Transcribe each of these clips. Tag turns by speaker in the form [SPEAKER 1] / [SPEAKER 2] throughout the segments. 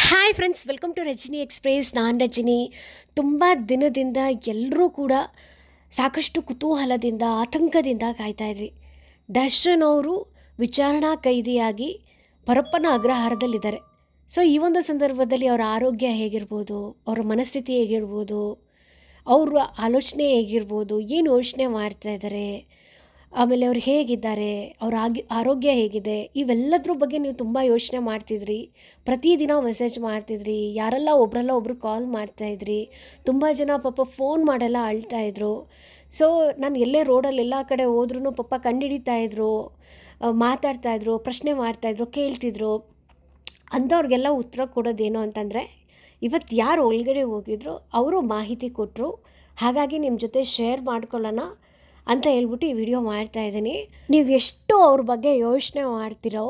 [SPEAKER 1] Hi friends, welcome to Rajani express. ನಾನು ರಜನಿ. ತುಂಬ ದಿನದಿಂದ ಎಲ್ಲರೂ ಕೂಡ ಸಾಕಷ್ಟು ಕುತೂಹಲದಿಂದ ಆತಂಕದಿಂದ ಕಾಯ್ತಾಯಿದ್ರಿ. ದರ್ಶನ್ ಅವರು ವಿಚಾರಣಾ ಕೈದಿಯಾಗಿ ಪರಪ್ಪನ ಅಗ್ರಹಾರದಲ್ಲಿದ್ದಾರೆ. ಸೊ ಈ ಒಂದು ಸಂದರ್ಭದಲ್ಲಿ ಅವರ ಆರೋಗ್ಯ ಹೇಗಿರ್ಬೋದು, ಅವರ ಮನಸ್ಥಿತಿ ಹೇಗಿರ್ಬೋದು, ಅವರ ಆಲೋಚನೆ ಹೇಗಿರ್ಬೋದು, ಏನು ಯೋಚನೆ ಮಾಡ್ತಾಯಿದ್ದಾರೆ, ಆಮೇಲೆ ಅವ್ರು ಹೇಗಿದ್ದಾರೆ, ಅವ್ರ ಆರೋಗ್ಯ ಹೇಗಿದೆ, ಇವೆಲ್ಲದ್ರ ಬಗ್ಗೆ ನೀವು ತುಂಬ ಯೋಚನೆ ಮಾಡ್ತಿದ್ರಿ. ಪ್ರತಿದಿನ ಮೆಸೇಜ್ ಮಾಡ್ತಿದ್ರಿ, ಯಾರೆಲ್ಲ ಒಬ್ಬರು ಕಾಲ್ ಮಾಡ್ತಾಯಿದ್ರಿ. ತುಂಬ ಜನ ಪಾಪ ಫೋನ್ ಮಾಡೆಲ್ಲ ಅಳ್ತಾಯಿದ್ರು. ಸೊ ನಾನು ಎಲ್ಲೇ ರೋಡಲ್ಲಿ ಎಲ್ಲ ಕಡೆ ಹೋದ್ರೂ ಪಾಪ ಕಂಡುಹಿಡಿತಾಯಿದ್ರು, ಮಾತಾಡ್ತಾಯಿದ್ರು, ಪ್ರಶ್ನೆ ಮಾಡ್ತಾಯಿದ್ರು, ಕೇಳ್ತಿದ್ರು. ಅಂಥವ್ರಿಗೆಲ್ಲ ಉತ್ತರ ಕೊಡೋದೇನು ಅಂತಂದರೆ, ಇವತ್ತು ಯಾರು ಒಳಗಡೆ ಹೋಗಿದ್ರು ಅವರು ಮಾಹಿತಿ ಕೊಟ್ಟರು. ಹಾಗಾಗಿ ನಿಮ್ಮ ಜೊತೆ ಶೇರ್ ಮಾಡ್ಕೊಳ್ಳೋಣ ಅಂತ ಹೇಳ್ಬಿಟ್ಟು ಈ ವಿಡಿಯೋ ಮಾಡ್ತಾಯಿದ್ದೀನಿ. ನೀವು ಎಷ್ಟು ಅವ್ರ ಬಗ್ಗೆ ಯೋಚನೆ ಮಾಡ್ತಿರೋ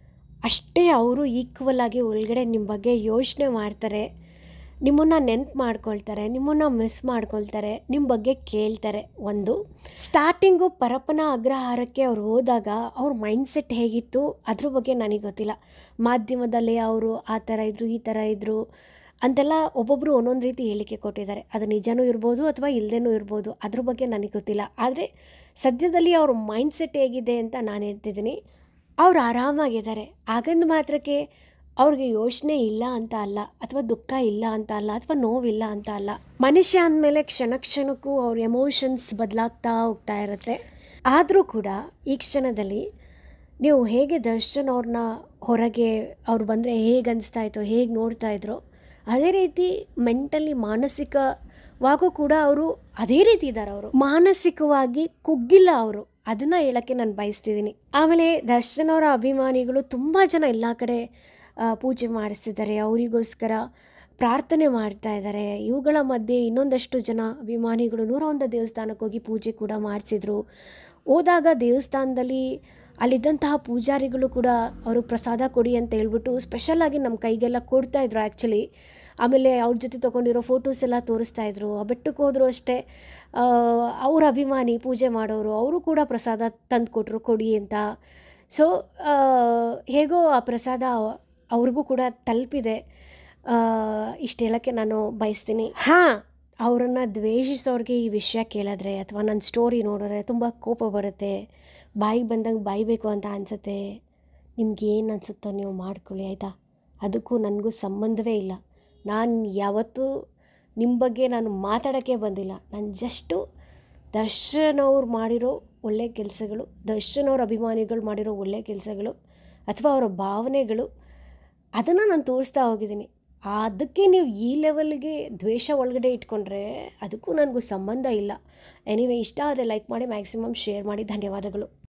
[SPEAKER 1] ಅಷ್ಟೇ ಅವರು ಈಕ್ವಲ್ ಆಗಿ ಒಳಗಡೆ ನಿಮ್ಮ ಬಗ್ಗೆ ಯೋಚನೆ ಮಾಡ್ತಾರೆ, ನಿಮ್ಮನ್ನು ನೆನ್ಪು ಮಾಡ್ಕೊಳ್ತಾರೆ, ನಿಮ್ಮನ್ನು ಮಿಸ್ ಮಾಡ್ಕೊಳ್ತಾರೆ, ನಿಮ್ಮ ಬಗ್ಗೆ ಕೇಳ್ತಾರೆ. ಒಂದು ಸ್ಟಾರ್ಟಿಂಗು ಪರಪ್ಪನ ಅಗ್ರಹಾರಕ್ಕೆ ಅವ್ರು ಹೋದಾಗ ಅವ್ರ ಮೈಂಡ್ಸೆಟ್ ಹೇಗಿತ್ತು ಅದ್ರ ಬಗ್ಗೆ ನನಗೆ ಗೊತ್ತಿಲ್ಲ. ಮಾಧ್ಯಮದಲ್ಲಿ ಅವರು ಆ ಥರ ಇದ್ದರು, ಈ ಥರ ಇದ್ದರು ಅಂತೆಲ್ಲ ಒಬ್ಬೊಬ್ಬರು ಒಂದೊಂದು ರೀತಿ ಹೇಳಿಕೆ ಕೊಟ್ಟಿದ್ದಾರೆ. ಅದು ನಿಜನೂ ಇರ್ಬೋದು ಅಥವಾ ಇಲ್ಲದೇನೂ ಇರ್ಬೋದು, ಅದ್ರ ಬಗ್ಗೆ ನನಗೆ ಗೊತ್ತಿಲ್ಲ. ಆದರೆ ಸದ್ಯದಲ್ಲಿ ಅವ್ರ ಮೈಂಡ್ಸೆಟ್ ಹೇಗಿದೆ ಅಂತ ನಾನು ಹೇಳ್ತಿದ್ದೀನಿ. ಅವ್ರು ಆರಾಮಾಗಿದ್ದಾರೆ. ಹಾಗಂದು ಮಾತ್ರಕ್ಕೆ ಅವ್ರಿಗೆ ಯೋಚನೆ ಇಲ್ಲ ಅಂತ ಅಲ್ಲ, ಅಥವಾ ದುಃಖ ಇಲ್ಲ ಅಂತ ಅಲ್ಲ, ಅಥವಾ ನೋವಿಲ್ಲ ಅಂತ ಅಲ್ಲ. ಮನುಷ್ಯ ಅಂದಮೇಲೆ ಕ್ಷಣ ಕ್ಷಣಕ್ಕೂ ಅವ್ರ ಎಮೋಷನ್ಸ್ ಬದಲಾಗ್ತಾ ಹೋಗ್ತಾ ಇರುತ್ತೆ. ಆದರೂ ಕೂಡ ಈ ಕ್ಷಣದಲ್ಲಿ ನೀವು ಹೇಗೆ ದರ್ಶನ್ ಅವ್ರನ್ನ ಹೊರಗೆ ಅವ್ರು ಬಂದರೆ ಹೇಗೆ ಅನಿಸ್ತಾಯಿತ್ತೋ, ಹೇಗೆ ನೋಡ್ತಾಯಿದ್ರೋ ಅದೇ ರೀತಿ ಮೆಂಟಲಿ ಮಾನಸಿಕವಾಗೂ ಕೂಡ ಅವರು ಅದೇ ರೀತಿ ಇದ್ದಾರೆ. ಅವರು ಮಾನಸಿಕವಾಗಿ ಕುಗ್ಗಿಲ್ಲ ಅವರು, ಅದನ್ನು ಹೇಳೋಕ್ಕೆ ನಾನು ಬಯಸ್ತಿದ್ದೀನಿ. ಆಮೇಲೆ ದರ್ಶನ್ ಅವರ ಅಭಿಮಾನಿಗಳು ತುಂಬ ಜನ ಎಲ್ಲ ಕಡೆ ಪೂಜೆ ಮಾಡಿಸ್ತಿದ್ದಾರೆ, ಅವರಿಗೋಸ್ಕರ ಪ್ರಾರ್ಥನೆ ಮಾಡ್ತಾ ಇದ್ದಾರೆ. ಇವುಗಳ ಮಧ್ಯೆ ಇನ್ನೊಂದಷ್ಟು ಜನ ಅಭಿಮಾನಿಗಳು 101 ದೇವಸ್ಥಾನಕ್ಕೆ ಹೋಗಿ ಪೂಜೆ ಕೂಡ ಮಾಡಿಸಿದ್ರು. ಹೋದಾಗ ದೇವಸ್ಥಾನದಲ್ಲಿ ಅಲ್ಲಿದ್ದಂತಹ ಪೂಜಾರಿಗಳು ಕೂಡ ಅವರು ಪ್ರಸಾದ ಕೊಡಿ ಅಂತ ಹೇಳ್ಬಿಟ್ಟು ಸ್ಪೆಷಲಾಗಿ ನಮ್ಮ ಕೈಗೆಲ್ಲ ಕೊಡ್ತಾಯಿದ್ರು ಆ್ಯಕ್ಚುಲಿ. ಆಮೇಲೆ ಅವ್ರ ಜೊತೆ ತೊಗೊಂಡಿರೋ ಫೋಟೋಸ್ ಎಲ್ಲ ತೋರಿಸ್ತಾಯಿದ್ರು. ಆ ಬೆಟ್ಟಕ್ಕೆ ಹೋದರೂ ಅಷ್ಟೇ ಅವ್ರ ಅಭಿಮಾನಿ ಪೂಜೆ ಮಾಡೋರು ಅವರು ಕೂಡ ಪ್ರಸಾದ ತಂದು ಕೊಟ್ಟರು, ಕೊಡಿ ಅಂತ. ಸೊ ಹೇಗೋ ಆ ಪ್ರಸಾದ ಅವ್ರಿಗೂ ಕೂಡ ತಲುಪಿದೆ. ಇಷ್ಟು ಹೇಳೋಕ್ಕೆ ನಾನು ಬಯಸ್ತೀನಿ. ಅವರನ್ನು ದ್ವೇಷಿಸೋರಿಗೆ ಈ ವಿಷಯ ಕೇಳಿದ್ರೆ ಅಥವಾ ನನ್ನ ಸ್ಟೋರಿ ನೋಡಿದ್ರೆ ತುಂಬ ಕೋಪ ಬರುತ್ತೆ, ಬಾಯಿಗೆ ಬಂದಂಗೆ ಬಾಯ್ಬೇಕು ಅಂತ ಅನಿಸುತ್ತೆ. ನಿಮ್ಗೇನು ಅನಿಸುತ್ತೋ ನೀವು ಮಾಡ್ಕೊಳ್ಳಿ, ಆಯಿತಾ? ಅದಕ್ಕೂ ನನಗೂ ಸಂಬಂಧವೇ ಇಲ್ಲ. ನಾನು ಯಾವತ್ತೂ ನಿಮ್ಮ ಬಗ್ಗೆ ನಾನು ಮಾತಾಡೋಕ್ಕೆ ಬಂದಿಲ್ಲ. ನಾನು ಜಸ್ಟು ದರ್ಶನ್ ಅವ್ರು ಮಾಡಿರೋ ಒಳ್ಳೆಯ ಕೆಲಸಗಳು, ದರ್ಶನ್ ಅವ್ರ ಅಭಿಮಾನಿಗಳು ಮಾಡಿರೋ ಒಳ್ಳೆಯ ಕೆಲಸಗಳು ಅಥವಾ ಅವರ ಭಾವನೆಗಳು ಅದನ್ನು ನಾನು ತೋರಿಸ್ತಾ ಹೋಗಿದ್ದೀನಿ. ಅದಕ್ಕೆ ನೀವು ಈ ಲೆವೆಲ್ಗೆ ದ್ವೇಷ ಒಳಗಡೆ ಇಟ್ಕೊಂಡ್ರೆ ಅದಕ್ಕೂ ನನಗೂ ಸಂಬಂಧ ಇಲ್ಲ. ಎನಿವೇ, ಇಷ್ಟ ಆದರೆ ಲೈಕ್ ಮಾಡಿ, ಮ್ಯಾಕ್ಸಿಮಮ್ ಶೇರ್ ಮಾಡಿ. ಧನ್ಯವಾದಗಳು.